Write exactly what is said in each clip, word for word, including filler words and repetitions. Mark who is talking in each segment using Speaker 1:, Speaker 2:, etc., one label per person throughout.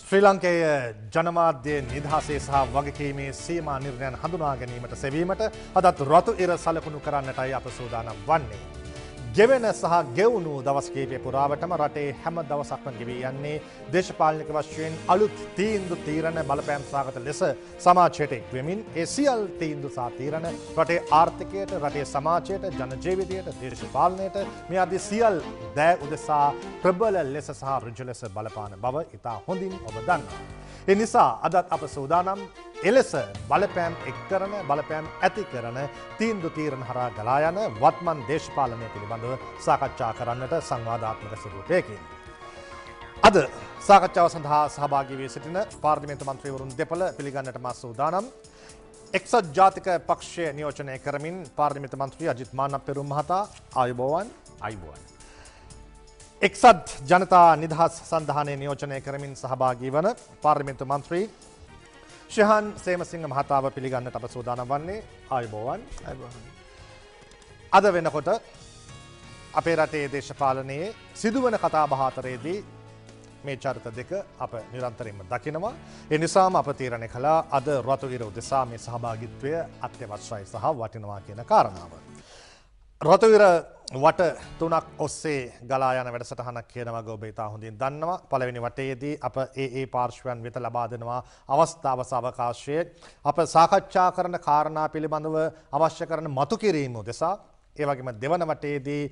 Speaker 1: ශ්‍රී ලංකේය ජනමාධ්‍ය නිදහසේ සහ වගකීමේ සීමා නිර්ණයන් හඳුනා ගැනීමට සෙවීමට අදත් රතු ඉර සලකුණු කරන්නටයි අප සූදානම් වන්නේ. ගෙවෙන සහ ගෙවුණු දවස් කිහිපය පුරාවටම රටේ හැම දවසක්ම ගෙවී යන්නේ දේශපාලනික වශයෙන් අලුත් තීන්දුව తీරන බලපෑම් සාගත ලෙස සමාජයට එක්වෙමින් ඒ සියල් තීන්දුව සහ తీරන රටේ ආර්ථිකයට, රටේ සමාජයට, ජන ජීවිතයට, දේශපාලනයට මේ ආදී සියල් දෑ උදෙසා ප්‍රබල ලෙස සහ ඍජු ලෙස බලපාන බව ඉතා හොඳින් ඔබ දන්නවා. ඒ නිසා අදත් අප සූදානම් එලෙස බලපෑම් එක් කරන බලපෑම් ඇති කරන තීන්දුව తీරන හරහා ගලා යන වත්මන් දේශපාලනය පිළිබඳව සාකච්ඡා කරන්නට සංවාදාත්මක ස්වරූපයකින්. අද සාකච්ඡාව සඳහා සහභාගී වී සිටින පාර්ලිමේන්තු මන්ත්‍රීවරුන් දෙපළ පිළිගන්නට මා සූදානම්. එක්සත් ජාතික පක්ෂය නියෝජනය කරමින් පාර්ලිමේන්තු මන්ත්‍රී අජිත් මාන්නපෙරුම් මහතා ආයුබෝවන්.
Speaker 2: ආයුබෝවන්.
Speaker 1: එක්සත් ජනතා නිදහස් සන්ධානය නියෝජනය කරමින් සහභාගී වන පාර්ලිමේන්තු මන්ත්‍රී ශිහාන් සේමසිංහ මහතාව පිළිගන්නට අප සූදානම් වන්නේ. ආයුබෝවන්.
Speaker 2: ආයුබෝවන්.
Speaker 1: අද වෙනකොට අපේ රටේ දේශපාලනයේ සිදුවන කතාබහ අතරේදී මේ චරිත දෙක අප නිරන්තරයෙන්ම දකිනවා. ඒ නිසාම අප තීරණය කළා අද රතු ඉර උදෙසා මේ සහභාගීත්වය අත්‍යවශ්‍යයි සහ වටිනවා කියන කාරණාව. රතු ඉර වට තුනක් ඔස්සේ ගලා යන වැඩසටහනක් කියන වගේ ඔබ ඉතා හොඳින් දන්නවා. පළවෙනි වටයේදී අප ඒ ඒ පාර්ශ්වයන් වෙත ලබා දෙනවා අවස්ථාව සහ අවකාශය. අප සාකච්ඡා කරන කාරණා පිළිබඳව අවශ්‍ය කරන මතු කිරීම උදෙසා, ඒ වගේම දෙවන වටයේදී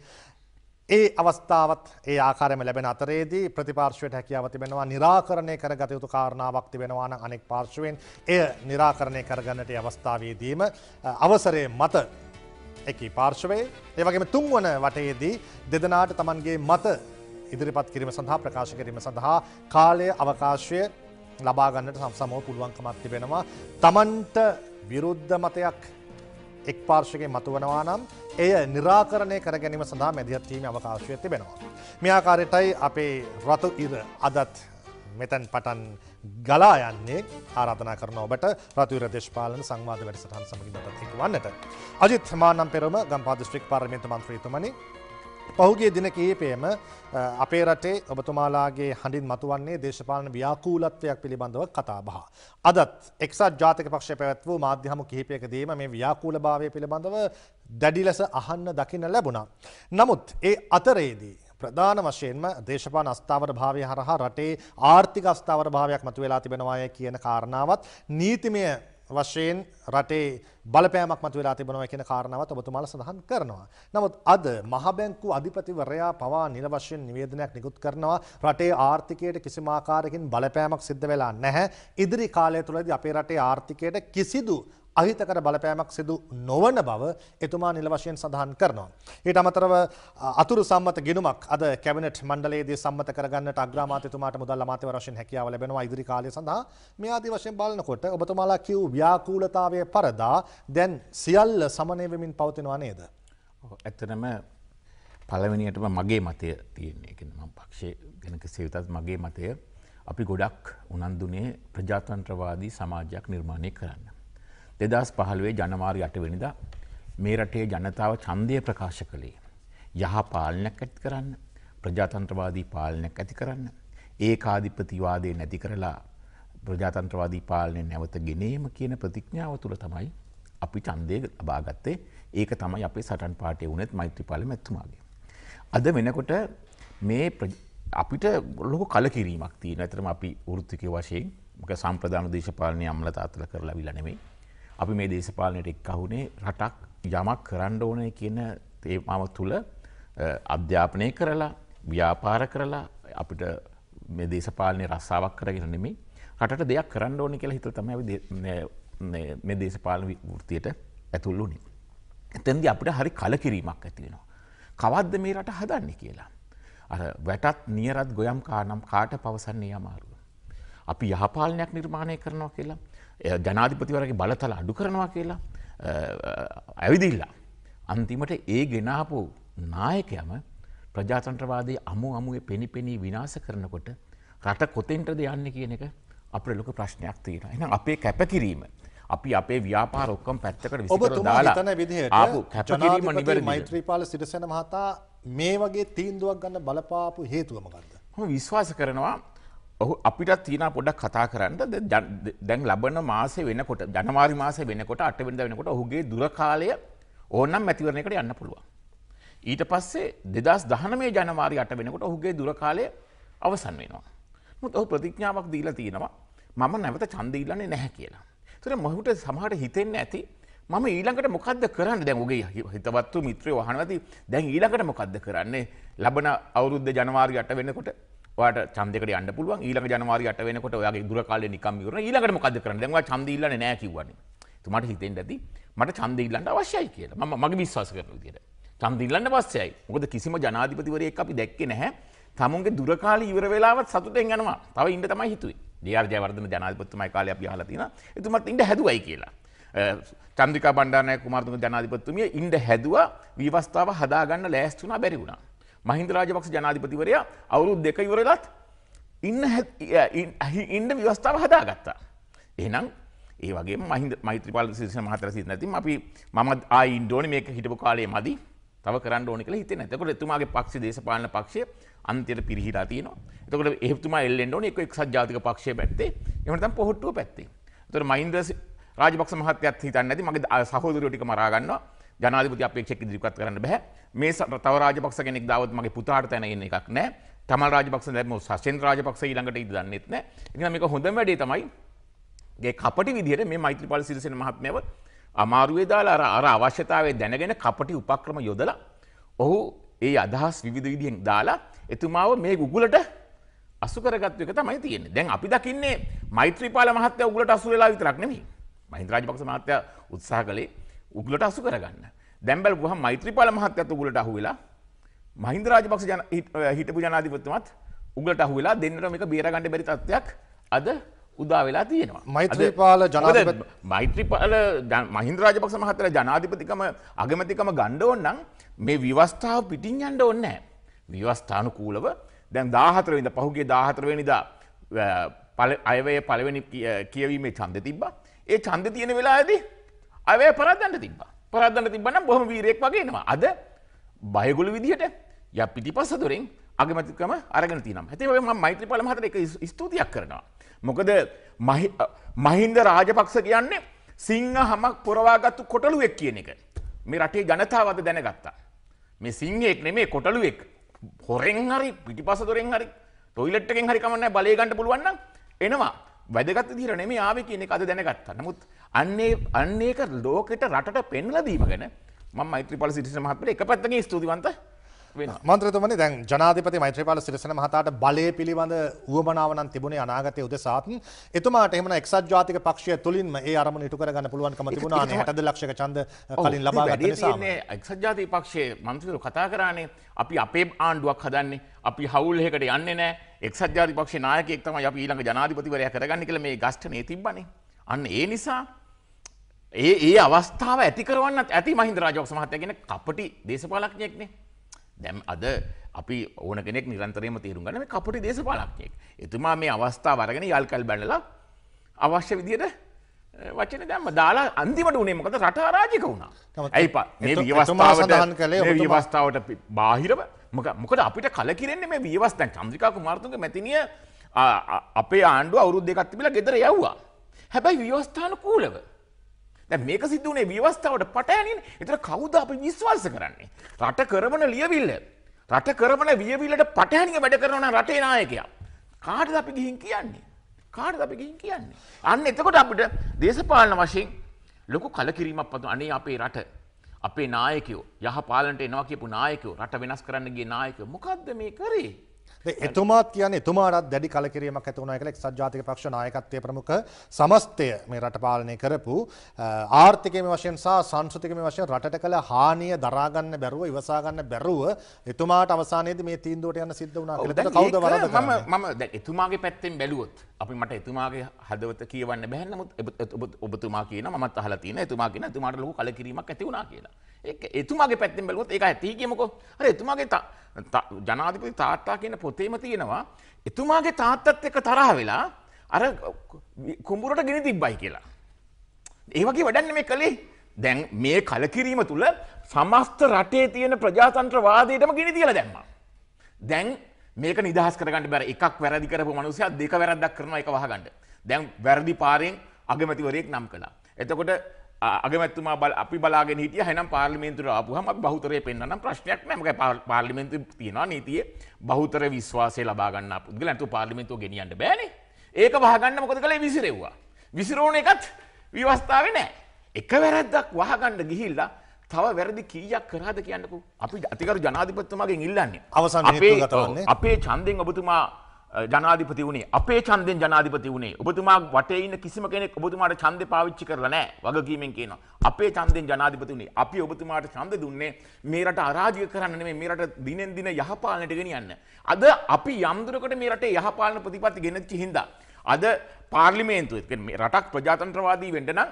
Speaker 1: ඒ අවස්ථාවත් ඒ ආකාරයෙන්ම ලැබෙන අතරේදී ප්‍රතිපාර්ශ්වයට හැකියාව තිබෙනවා නිරාකරණය කරගත යුතු කාරණාවක් තිබෙනවා නම් අනෙක් පාර්ශ්වයෙන් එය නිරාකරණය කරගන්නට ඒ අවස්ථාවේදීම අවසරයේ මත එකී පාර්ශවයේ, ඒ වගේම තුන්වන වටයේදී දෙදෙනාට තමන්ගේ මත ඉදිරිපත් කිරීම සඳහා ප්‍රකාශ කිරීම සඳහා කාලය අවකාශය ලබා ගන්නට සමසමව පුළුවන්කමක් තිබෙනවා. තමන්ට විරුද්ධ මතයක් එක් පාර්ශවයකින් මතුවනවා නම් එය නිරාකරණය කර ගැනීම සඳහා මැදිහත් වීමේ අවකාශය තිබෙනවා. මේ ආකාරයටයි අපේ රතු ඉර අදත් මෙතෙන් පටන් ගලා යන්නේ. ආරාධනා කරන ඔබට රතු ඉර දේශපාලන සංවාද වැඩසටහන සමගින් ඔබත් එක්වන්නට. අජිත් මාන්නම්පෙරම ගම්පහ දිස්ත්‍රික් පාර්ලිමේන්තු මන්ත්‍රීතුමනි, පහුගිය දින කිහිපෙම අපේ රටේ ඔබතුමාලාගේ හඬින් මතුවන්නේ දේශපාලන ව්‍යාකූලත්වයක් පිළිබඳව කතා බහ. අදත් එක්සත් ජාතික පක්ෂය පැවැත් වූ මාධ්‍ය හමු කිහිපයකදීම මේ ව්‍යාකූලභාවය පිළිබඳව දැඩි ලෙස අහන්න දකින්න ලැබුණා. නමුත් ඒ අතරේදී ප්‍රධාන වශයෙන්ම දේශපාලන අස්ථාවර භාවය හරහා රටේ ආර්ථික අස්ථාවර භාවයක් මතුවලා තිබෙනවා කියන කාරණාවත්, නීතිමය වශයෙන් රටේ බලපෑමක් මතුවලා තිබෙනවා කියන කාරණාවත් ඔබතුමාලා සඳහන් කරනවා. නමුත් අද මහ බැංකුව අධිපතිවරයා පවා නිල වශයෙන් නිවේදනයක් නිකුත් කරනවා රටේ ආර්ථිකයට කිසිම ආකාරයකින් බලපෑමක් සිද්ධ වෙලා නැහැ. ඉදිරි කාලය තුළදී අපේ රටේ ආර්ථිකයට කිසිදු අහිතකර බලපෑමක් සිදු නොවන බව එතුමා නිල වශයෙන් සඳහන් කරනවා. ඊට අමතරව අතුරු සම්මත ගිණුමක් අද කැබිනට් මණ්ඩලයේදී සම්මත කරගන්නට අග්‍රාමාත්‍යතුමාට මුදල් අමාත්‍යවරු වශයෙන් හැකියාව ලැබෙනවා ඉදිරි කාලය සඳහා. මේ ආදී වශයෙන් බලනකොට ඔබතුමාලා කියූ ව්‍යාකූලතාවයේ පරදා දැන් සියල්ල සමනය වෙමින් පවතිනවා නේද?
Speaker 2: ඔව්, ඇත්තටම පළවෙනියටම මගේ මතය තියෙන්නේ. ඒ කියන්නේ මම පක්ෂයේ ගැන කෙසේ වෙතත් මගේ මතය අපි ගොඩක් උනන්දුනේ ප්‍රජාතන්ත්‍රවාදී සමාජයක් නිර්මාණය කරන්න. දෙදහස් පහළොවේ ජනවාරි අට වෙනිදා මේ රටේ ජනතාව ඡන්දය ප්‍රකාශ කළේ යහ පාලනයක් ඇති කරන්න, ප්‍රජාතන්ත්‍රවාදී පාලනයක් ඇති කරන්න, ඒකාධිපතිවාදය නැති කරලා ප්‍රජාතන්ත්‍රවාදී පාලනය නැවත ගෙනීම කියන ප්‍රතිඥාව තුළ තමයි අපි ඡන්දය ලබා ගත්තේ. ඒක තමයි අපේ සටන් පාඨය වුණත් මෛත්‍රීපාල මැතිතුමාගේ. අද වෙනකොට මේ අපිට ලොකු කලකිරීමක් තියෙනවා. ඇත්තටම අපි වෘත්තිකය වශයෙන් මොකද සම්ප්‍රදාන දේශපාලනයේ අම්ල තාත්තල කරලා විලා නෙමෙයි. අපි මේ දේශපාලනයට එක්කහුනේ රටක් යමක් කරන්න ඕනේ කියන තේමාව තුළ අධ්‍යාපනය කරලා, ව්‍යාපාර කරලා අපිට මේ දේශපාලනයේ රස්සාවක් කරගෙන නෙමෙයි රටට දෙයක් කරන්න ඕනේ කියලා හිතලා තමයි අපි මේ දේශපාලන වෘත්තියට ඇතුල් වුනේ. එතෙන්දී අපිට හරි කලකිරීමක් ඇති වෙනවා. කවද්ද මේ රට හදන්නේ කියලා. අර වැටත් නියරත් ගොයම් කානම් කාට පවසන්නේ අමාරුයි. අපි යහපාලනයක් නිර්මාණය කරනවා කියලා, ජනාධිපතිවරයාගේ බලතල අඩු කරනවා කියලා ඇවිදිලා අන්තිමට ඒ ගෙනාපු නායකයම ප්‍රජාතන්ත්‍රවාදී අමු අමුවේ පෙනිපෙනී විනාශ කරනකොට රට කොතෙන්ටද යන්නේ කියන එක අපේ ලොකු ප්‍රශ්නයක් තියෙනවා. එහෙනම් අපේ කැපකිරීම, අපි අපේ ව්‍යාපාර ඔක්කොම පැත්තකට විසිකරලා දාලා
Speaker 1: ඔබතුමා හිතන විදිහට
Speaker 2: ආපු කැපකිරීම නිවැරදිද?
Speaker 1: මෛත්‍රීපාල සිරිසේන මහතා මේ වගේ තීන්දුවක් ගන්න බලපාපු හේතුව මොකද්ද?
Speaker 2: මම විශ්වාස කරනවා ඔහු අපිට තියෙන පොඩ්ඩක් කතා කරන්න දැන් ලබන මාසේ වෙනකොට ජනවාරි මාසේ වෙනකොට අට වෙනිදා වෙනකොට ඔහුගේ දුර කාලය ඕනනම් මැතිවරණයකට යන්න පුළුවන්. ඊට පස්සේ දෙදහස් දහනවය ජනවාරි අට වෙනකොට ඔහුගේ දුර කාලය අවසන් වෙනවා. මොකද ඔහු ප්‍රතිඥාවක් දීලා තියෙනවා මම නැවත ඡන්දය ඉල්ලන්නේ නැහැ කියලා. ඒතර මොහුට සමහරට හිතෙන්නේ ඇති මම ඊළඟට මොකද්ද කරන්නේ? දැන් ඔහුගේ හිතවත්තු මිත්‍රයෝ අහනවා ඇති දැන් ඊළඟට මොකද්ද කරන්නේ? ලබන අවුරුද්ද ජනවාරි අට වෙනකොට ඔයාට ඡන්දයකට යන්න පුළුවන්. ඊළඟ ජනවාරි අට වෙනකොට ඔයාගේ දුර කාලේ නිකම් ඉවරයි. ඊළඟට මොකද්ද කරන්නේ? දැන් ඔයා ඡන්දය ඉල්ලන්නේ නැහැ කිව්වනේ. එතුමාට හිතෙන්න ඇති මට ඡන්දය ඉල්ලන්න අවශ්‍යයි කියලා. මම මගේ විශ්වාස කරන විදිහට. ඡන්දය ඉල්ලන්න අවශ්‍යයි. මොකද කිසිම ජනාධිපතිවරයෙක් අපි දැක්කේ නැහැ. තමුන්ගේ දුර කාලේ ඉවර වෙලාවත් සතුටෙන් යනවා. තව ඉන්න තමයි හිතුවේ. ජේ ආර් ජයවර්ධන ජනාධිපතිතුමායි කාලේ අපි අහලා තියෙනවා. එතුමත් ඉන්න හැදුවයි කියලා. චන්ද්‍රිකා බණ්ඩාරනායක කුමාරතුංග ජනාධිපතිතුමිය ඉන්න හැදුවා විවස්ථාව හදාගන්න ලෑස්ති වුණා බැරි වුණා. මහින්ද රාජපක්ෂ ජනාධිපතිවරයා අවුරුදු දෙක ඉවර වෙලත් ඉන්න ඉන්න විවස්ථාව හදාගත්තා. එහෙනම් ඒ වගේම මහින්ද මෛත්‍රීපාල සිරිසේන මහත්තයා සිටින නැතිනම් අපි මම ආයි ඉන්න ඕනේ මේක හිටපු කාලේ මදි. තව කරන්න ඕනේ කියලා හිතෙන්නේ නැහැ. එතකොට එතුමාගේ පක්ෂ දේශපාලන පක්ෂය අන්තිමට පිරිහිලා තියෙනවා. එතකොට එතුමා එල්ලෙන්න ඕනේ එක්ක එක්සත් ජාතික පක්ෂයේ පැත්තේ. එහෙම නැත්නම් පොහොට්ටුව පැත්තේ. එතකොට මහින්ද රාජපක්ෂ මහත්තයාත් හිතන්නේ නැති මගේ සහෝදරයෝ ටික මරා ගන්නවා. ජනාධිපති අපේක්ෂක ඉදිරිපත් කරන්න බෑ. මේ තව රාජපක්ෂ කෙනෙක් දාවත් මගේ පුතාට තැන ඉන්න එකක් නෑ. තමල් රාජපක්ෂ දැම්ම සසෙන් රාජපක්ෂ ඊළඟට ඉඳ දන්නෙත් නෑ. ඉතින් මේක හොඳම වැඩේ තමයි ගේ කපටි විදිහට මේ මෛත්‍රීපාල සිරිසේන මහත්මයාව අමාරුවේ දාලා අර අර අවශ්‍යතාවය දැනගෙන කපටි උපක්‍රම යොදලා ඔහු ඒ අදහස් විවිධ විදිහෙන් දාලා එතුමාව මේ උගුලට අසු කරගත්තු එක තමයි තියෙන්නේ. දැන් අපි දකින්නේ මෛත්‍රීපාල මහත්තයා උගුලට අසු වෙලා විතරක් නෙමෙයි. මහින්ද රාජපක්ෂ මහත්තයා උත්සාහ කළේ උගුලට අසු කරගන්න. දැන් බලපුවහම මෛත්‍රීපාල මහත්තයාත් උගුලට අහු වෙලා මහින්ද රාජපක්ෂ හිටපු ජනාධිපතිතුමත් උගුලට අහු වෙලා දෙන්නට මේක බේරගන්න බැරි තත්ත්වයක් අද උදා වෙලා තියෙනවා.
Speaker 1: මෛත්‍රීපාල ජනාධිපති
Speaker 2: මෛත්‍රීපාල මහින්ද රාජපක්ෂ මහත්තයා ජනාධිපතිකම අගමැතිකම ගන්න ඕන නම් මේ ව්‍යවස්ථාව පිටින් යන්න ඕනේ නැහැ. ව්‍යවස්ථානුකූලව දැන් දාහතර වෙනිදා පහුගිය දාහතර වෙනිදා අයවැය පළවෙනි කියවීමේ ඡන්දෙ තිබ්බා. ඒ ඡන්දෙ තියෙන වෙලාවේදී අයවැය පරද්දන්න තිබ්බා. පරද්දන්න තිබ්බා නම් බොහොම වීරයෙක් වගේ එනවා. අද බයගොළු විදිහට යා පිටිපස්ස දොරෙන් අගමැතිකම අරගෙන තියෙනවා. ඉතින් ඔය මම මෛත්‍රීපාල මහත්තයාට ඒක ස්තුතියක් කරනවා. මොකද මහින්ද රාජපක්ෂ කියන්නේ සිංහ හමක් පොරවාගත්තු කොටලුවෙක් කියන එක මේ රටේ ජනතාව අද දැනගත්තා. මේ සිංහෙක් නෙමෙයි කොටලුවෙක්. හොරෙන් හරි පිටිපස්ස දොරෙන් හරි টয়ලට් එකෙන් හරි කමන්නේ බලය ගන්න පුළුවන් නම් එනවා. වැදගත් විදිහට නෙමෙයි ආවේ කියන එක අද දැනගත්තා. නමුත් අන්නේ අන්නේක ලෝකෙට රටට පෙන්ලා දීම ගැන මම මෛත්‍රීපාල සිරිසේන මහත්මයාට එක පැත්තකින් ස්තුතිවන්ත වෙනවා.
Speaker 1: මන්ත්‍රීතුමනි දැන් ජනාධිපති මෛත්‍රීපාල සිරිසේන මහතාට බලය පිළිබඳ උවමනාව නම් තිබුණේ අනාගතයේ උදෙසාත් එතුමාට එහෙමනම් එක්සත් ජාතික පක්ෂය තුලින්ම ඒ අරමුණ ඉටු කර ගන්න පුළුවන්කම තිබුණා නේ හැට දශලක්ෂක ඡන්ද කලින් ලබා ගත්ත නිසා.
Speaker 2: එක්සත් ජාතික පක්ෂයේ මන්ත්‍රීවරු කතා කරානේ අපි අපේ ආණ්ඩුවක් හදන්නේ අපි හවුල් එකකට යන්නේ නැහැ. එක්සත් ජාතික පක්ෂයේ නායකයෙක් තමයි අපි ඊළඟ ජනාධිපතිවරයා කරගන්නේ කියලා මේ ගස්ඨනේ තිබ්බනේ. අන්න ඒ නිසා ඒ ඒ අවස්ථාව ඇති කරවන්නත් ඇති මහින්ද රාජපක්ෂ මහත්තයා කියන කපටි දේශපාලඥයෙක්නේ. දැන් අද අපි ඕන කෙනෙක් නිරන්තරයෙන්ම තේරුම් ගන්න මේ කපටි දේශපාලඥයෙක්. එතුමා මේ අවස්ථාව අරගෙන යල්කල් බැලලා අවශ්‍ය විදියට වචන දැම්ම දාලා අන්තිමට උනේ මොකද රට අරාජික වුණා. ඇයි මේ විවස්ථාවට මේ විවස්ථාවට බාහිරව මොකද අපිට කලකිරෙන්නේ මේ විවස්ථාව. චන්ද්‍රිකා කුමාරතුංග මැතිණිය අපේ ආණ්ඩුව අවුරුදු දෙකක් තිබිලා ගෙදර යවුවා. හැබැයි විවස්ථානුකූලව. දැන් මේක සිද්ධ වුණේ විවස්ථාවට පටහැනිනේ. ඒතර කවුද අපි විශ්වාස කරන්නේ? රට කරවන ලියවිල්ල. රට කරවන වියවිල්ලට පටහැනිය වැඩ කරන රටේ නායකයා. කාටද අපි ගිහින් කියන්නේ? කාටද අපි ගිහින් කියන්නේ? අන්න එතකොට අපිට දේශපාලන වශයෙන් ලොකු කලකිරීමක් පතු අනේ අපේ රට අපේ නායකයෝ යහ පාලනට එනවා කියපු නායකයෝ රට වෙනස් කරන්න ගිය නායකයෝ මොකද්ද මේ කරේ?
Speaker 1: එතුමාත් කියන්නේ එතුමාටත් දැඩි කලකිරීමක් ඇති වුණා කියලා එක්සත් ජාතික පක්ෂ නායකත්වයේ ප්‍රමුඛ සමස්තය මේ රට පාලනය කරපු ආර්ථිකයේ වශයෙන් සහ සංස්කෘතිකයේ වශයෙන් රටට කළ හානිය දරා ගන්න බැරුව ඉවසා ගන්න බැරුව එතුමාට අවසානයේදී මේ තීන්දුවට යන්න සිද්ධ වුණා කියලා. ඒක කවුද වරද කරන්නේ?
Speaker 2: මම මම දැන් එතුමාගේ පැත්තෙන් බැලුවොත් අපි මට එතුමාගේ හදවත කියවන්න බැහැ. නමුත් ඔබතුමා කියනවා මමත් අහලා තියෙනවා එතුමා කියන එතුමාට ලොකු කලකිරීමක් ඇති වුණා කියලා. ඒක එතුමාගේ පැත්තෙන් බැලුවොත් ඒක ඇති කියමුකෝ. අර එතුමාගේ ජනාධිපති තාත්තා කියන පොතේම තියෙනවා එතුමාගේ තාත්තත් එක්ක තරහ වෙලා අර කුඹුරට ගෙන තිබ්බයි කියලා. ඒ වගේ වැඩක් නෙමෙයි කළේ. දැන් මේ කලකිරීම තුල සමස්ත රටේ තියෙන ප්‍රජාතන්ත්‍රවාදයටම ගෙන තියලා දැම්මා. දැන් මේක නිදහස් කරගන්න බැර. එකක් වැරදි කරපු මිනිස්සයා දෙක වැරද්දක් කරනවා ඒක වහගන්න. දැන් වැරදි පාරෙන් අගමැතිවරයෙක් නම් කළා. එතකොට අගමැතිතුමා අපි බලාගෙන හිටියා එහෙනම් පාර්ලිමේන්තුවට ආපුවම අපි බහුතරය පෙන්වන්නම් ප්‍රශ්නයක් නැහැ. මොකද පාර්ලිමේන්තුවේ තියෙනවා නීතියේ බහුතර විශ්වාසය ලබා ගන්න පුද්ගලයන් තු පාර්ලිමේන්තුව ගෙනියන්න බෑනේ. ඒක වහගන්න මොකද කළේ විසිරෙව්වා. විසිරෝණ එකත් විවස්ථාවේ නැහැ. එක වැරද්දක් වහගන්න ගිහිල්ලා තව වැරදි කීයක් කරාද කියන්නකෝ. අපි අතිගරු ජනාධිපතිතුමාගෙන් ඉල්ලන්නේ.
Speaker 1: අවසන් හේතුගත වන්නේ
Speaker 2: අපේ ඡන්දෙන් ඔබතුමා ජනාධිපති වුණේ. අපේ ඡන්දෙන් ජනාධිපති වුණේ. ඔබතුමා වටේ ඉන්න කිසිම කෙනෙක් ඔබතුමාට ඡන්දේ පාවිච්චි කරලා නැහැ. වගකීමෙන් කියනවා. අපේ ඡන්දෙන් ජනාධිපති වුණේ. අපි ඔබතුමාට ඡන්ද දුන්නේ මේ රට අරාජික කරන්න නෙමෙයි මේ රට දිනෙන් දින යහපාලනයට ගෙනියන්න. අද අපි යම් දුරකට මේ රටේ යහපාලන ප්‍රතිපත්ති ගෙනච්ච හින්දා අද පාර්ලිමේන්තුවේ කියන්නේ රටක් ප්‍රජාතන්ත්‍රවාදී වෙන්න නම්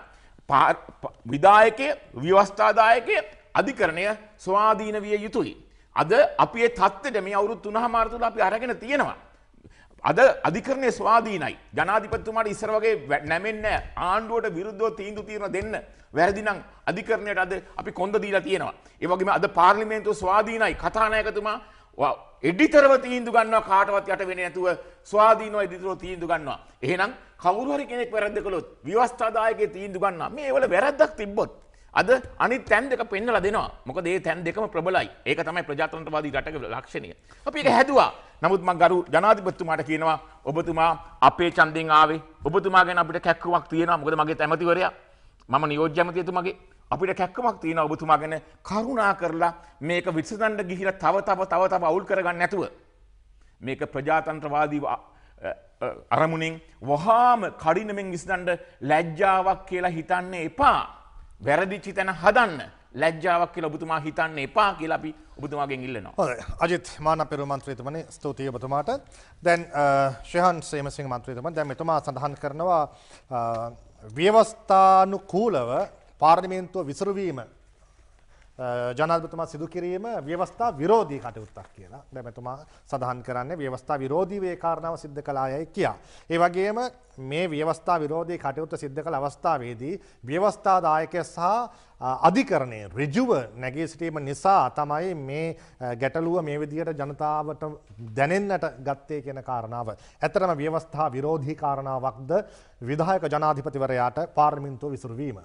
Speaker 2: විධායකයේ ව්‍යවස්ථාදායකයේ අධිකරණය ස්වාධීන විය යුතුයි. අද අපි ඒ තත්ත්වෙට මේ අවුරුදු තුනමාර තුල අපි අරගෙන තියෙනවා. අද අධිකරණයේ ස්වාධීනයි. ජනාධිපතිතුමාට ඉස්සර වගේ නැමෙන්නේ ආණ්ඩුවට විරුද්ධව තීන්දුව తీරන දෙන්න. වැරදි නම් අධිකරණයට අද අපි කොන්ද දීලා තියෙනවා. ඒ වගේම අද පාර්ලිමේන්තුව ස්වාධීනයි. කතානායකතුමා එඩිතරව තීන්දුව ගන්නවා කාටවත් යට වෙන්නේ නැතුව ස්වාධීනව එඩිතරව තීන්දුව ගන්නවා. එහෙනම් කවුරු හරි කෙනෙක් වැරද්ද කළොත් ව්‍යවස්ථාදායකයේ තීන්දුව ගන්නවා. මේ වල වැරද්දක් තිබ්බොත් අද අනිත් තැන් දෙක පෙන්නලා දෙනවා. මොකද මේ තැන් දෙකම ප්‍රබලයි. ඒක තමයි ප්‍රජාතන්ත්‍රවාදී රටක ලක්ෂණය. අපි ඒක හැදුවා. නමුත් මම ගරු ජනාධිපතිතුමාට කියනවා ඔබතුමා අපේ ඡන්දෙන් ආවේ. ඔබතුමා ගැන අපිට කැක්කුමක් තියෙනවා. මොකද මගේ ඇමතිවරයා මම නියෝජ්‍ය ඇමතිතුමාගේ අපිට කැක්කමක් තියෙනවා ඔබතුමා ගැන කරුණා කරලා මේක විසඳන්න ගිහිලා තව තව තව තව අවුල් කරගන්න නැතුව මේක ප්‍රජාතන්ත්‍රවාදී අරමුණෙන් වහාම කඩිනමින් විසඳන්න ලැජ්ජාවක් කියලා හිතන්න එපා. වැරදිච්ච තැන හදන්න ලැජ්ජාවක් කියලා ඔබතුමා හිතන්න එපා කියලා අපි ඔබතුමාගෙන් ඉල්ලනවා.
Speaker 1: හොඳයි. අජිත් මානපෙරු මන්ත්‍රීතුමනි ස්තුතියි ඔබතුමාට. දැන් ශෙහන් සේමසිංහ මන්ත්‍රීතුමන් දැන් මෙතුමා සඳහන් කරනවා ව්‍යවස්ථානුකූලව පාර්ලිමේන්තුව විසිරුවීම ජනාධිපතිතුමා සිදු කිරීම ව්‍යවස්ථා විරෝධී කටයුත්තක් කියලා. දැන් මෙතුමා සඳහන් කරන්නේ ව්‍යවස්ථා විරෝධී වේ කාරණාව සිද්ධ කළායයි කියා. ඒ වගේම මේ ව්‍යවස්ථා විරෝධී කටයුත්ත සිද්ධ කළ අවස්ථාවේදී ව්‍යවස්ථාදායකය සහ අධිකරණයේ ඍජුව නැගී සිටීම නිසා තමයි මේ ගැටලුව මේ විදිහට ජනතාවට දැනෙන්නට ගත්තේ කියන කාරණාව. ඇත්තටම ව්‍යවස්ථා විරෝධී කාරණාවක්ද විධායක ජනාධිපතිවරයාට පාර්ලිමේන්තුව විසිරුවීම?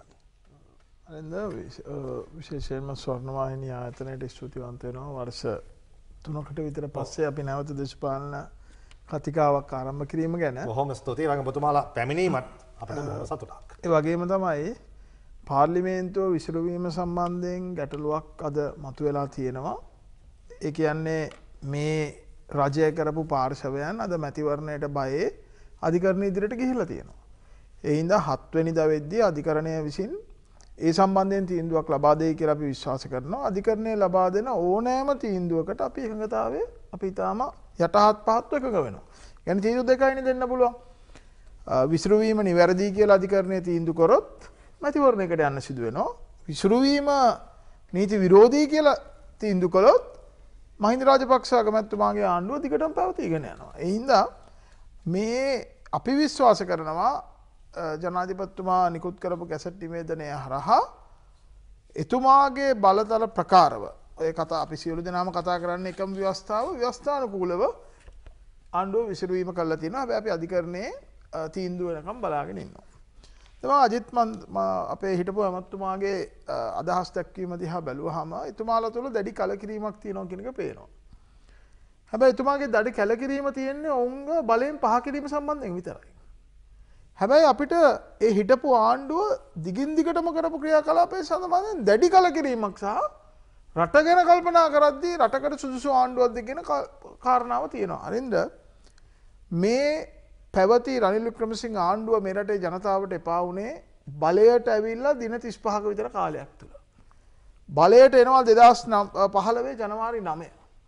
Speaker 3: විශේෂයෙන්ම ස්වර්ණවාහිනී ආයතනයට ස්තුතිවන්ත වෙනවා. වර්ෂ තුනකට විතර පස්සේ අපි නැවත දේශපාලන කතිකාවක් ආරම්භ කිරීම ගැන.
Speaker 1: බොහොම ස්තුතියි. වගේම ඔබතුමාලා පැමිණීමත් අපිට බොහොම සතුටක්.
Speaker 3: ඒ වගේම තමයි පාර්ලිමේන්තුව විසිරුවීම සම්බන්ධයෙන් ගැටලුවක් අද මතුවලා තියෙනවා. ඒ කියන්නේ මේ රජය කරපු පාර්ශවයන් අද මැතිවරණයට බයේ අධිකරණ ඉදිරියට ගිහිල්ලා තියෙනවා. ඒ හින්දා හත් වෙනිදා වෙද්දී අධිකරණය විසින් ඒ සම්බන්ධයෙන් තීන්දුවක් ලබා දෙයි කියලා අපි විශ්වාස කරනවා. අධිකරණය ලබා දෙන ඕනෑම තීන්දුවකට අපි එකඟතාවය අපි ඊටාම යටහත් පහත්ව එකඟ වෙනවා. يعني තීන්දුව දෙකයිනේ දෙන්න පුළුවන්. විසිරුවීම නිවැරදි කියලා අධිකරණය තීන්දුව කරොත් මැතිවරණයකට යන්න සිදු වෙනවා. විසිරුවීම නීති විරෝධී කියලා තීන්දුව කළොත් මහින්ද රාජපක්ෂ අගමැතිතුමාගේ ආණ්ඩුව දිගටම පැවතීගෙන යනවා. ඒ හින්දා මේ අපි විශ්වාස කරනවා ජනාධිපතිතුමා නිකුත් කරපු ගැසට් නිවේදනය හරහා එතුමාගේ බලතල ප්‍රකාරව ඔය කතා අපි සියලු දෙනාම කතා කරන්නේ එකම ව්‍යවස්ථාව ව්‍යවස්ථානුකූලව ආණ්ඩුව විසිරුවීම කළා තියෙනවා. හැබැයි අපි අධිකරණයේ තීන්දුව වෙනකම් බලාගෙන ඉන්නවා. තමයි අජිත් අපේ හිටපු ඇමතිතුමාගේ අදහස් දැක්වීම දිහා බැලුවාම එතුමාලා තුළ දැඩි කලකිරීමක් තියෙනවා කියන එක පේනවා. හැබැයි එතුමාගේ දැඩි කලකිරීම තියෙන්නේ ඔවුන්ව බලයෙන් පහ කිරීම සම්බන්ධයෙන් විතරයි. හැබැයි අපිට ඒ හිටපු ආණ්ඩුව දිගින් දිගටම කරපු ක්‍රියාකලාපයේ සම්බන්ධයෙන් දැඩි කලකිරීමක් සහ රට ගැන කල්පනා කරද්දී රටකට සුදුසු ආණ්ඩුවක්ද කියන කාරණාව තියෙනවා. අරින්ද මේ පැවති රනිල් වික්‍රමසිංහ ආණ්ඩුව මේ රටේ ජනතාවට එපා වුණේ බලයට ඇවිල්ලා දින තිස් පහක විතර කාලයක් තුල. බලයට එනවා දෙදහස් පහළොව ජනවාරි නවය.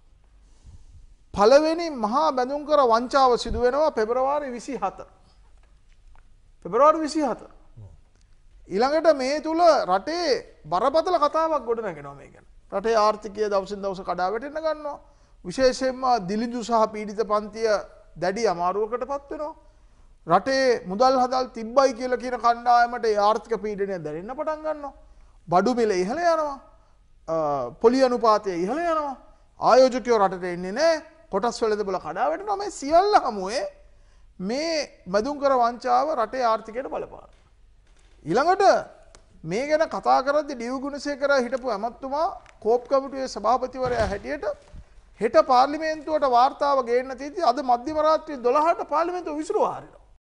Speaker 3: පළවෙනි මහා බැඳුම් කර වංචාව සිදු වෙනවා පෙබරවාරි විසිහත. පෙබරවාරි විසිහත. ඊළඟට මේ තුල රටේ බරපතල කතාවක් ගොඩ නැගෙනවා මේ ගැන. රටේ ආර්ථිකය දවසින් දවස කඩා වැටෙන්න ගන්නවා. විශේෂයෙන්ම දිලිඳු සහ පීඩිත පන්තිය දැඩි අමාරුවකට පත් වෙනවා. රටේ මුදල් හදල් තිබ්බයි කියලා කියන කණ්ඩායමට ඒ ආර්ථික පීඩනය දැනෙන්න පටන් ගන්නවා. බඩු මිල ඉහළ යනවා. පොලි අනුපාතය ඉහළ යනවා. ආයෝජකයෝ රටට එන්නේ නැහැ. කොටස් වෙළඳපොළ කඩා වැටෙනවා. මේ සියල්ල හමුවේ මේ මැදුම්කර වංචාව රටේ ආර්ථිකයට බලපාන. ඊළඟට මේ ගැන කතා කරද්දී ඩී.යූ ගුණසේකර හිටපු ඇමතුමා කෝප් කමිටුවේ සභාපතිවරයා හැටියට හෙට පාර්ලිමේන්තුවට වාර්තාව ගේන්න තියෙද්දි අද මධ්‍යම රාත්‍රියේ දොළහට පාර්ලිමේන්තුව විසිරුවා හරිනවා.